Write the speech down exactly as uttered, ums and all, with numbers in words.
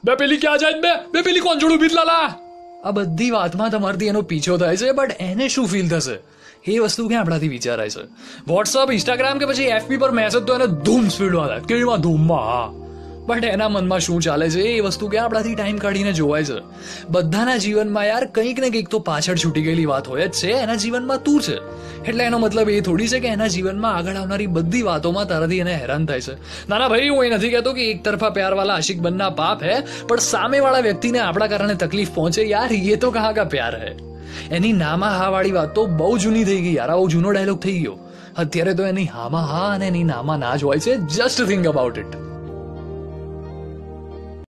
બે પેલી ક્યાં જાય બે બે પેલી કોણ જોડું બીતલાલા. આ બધી વાતમાં તમારથી એનો પીછો થાય છે, બટ એને શું ફીલ થશે એ વસ્તુ ક્યાં આપણાથી વિચારાય છે. વોટ્સઅપ, ઇન્સ્ટાગ્રામ કે પછી એફબી પર મેસેજ તો એને ધૂમ સ્પીડમાં થાય, કેવીમાં ધૂમમાં. હા, બટ એના મનમાં શું ચાલે છે એ વસ્તુ ક્યાં આપણાથી ટાઈમ કાઢીને જોવાય છે. બધાના જીવનમાં યાર કંઈક ને કંઈક તો પાછળ છૂટી ગયેલી વાત હોય જ છે. એના જીવનમાં તું છે એટલે એનો મતલબ એ થોડી છે કે એના જીવનમાં આગળ આવનારી બધી વાતોમાં તારાથી એને હેરાન થાય છે. ના ના ભાઈ, હું એ નથી કહેતો કે એક તરફા પ્યાર વાળા આશિક બનના પાપ હે, પણ સામેવાળા વ્યક્તિને આપણા કારણે તકલીફ પહોંચે યાર, એ તો કહા કા પ્યાર હે. એની નામાં હા વાળી વાત તો બહુ જૂની થઈ ગઈ યાર, બહુ જૂનો ડાયલોગ થઈ ગયો. અત્યારે તો એની હામાં હા અને એની નામાં ના જ હોય છે. Just think about it.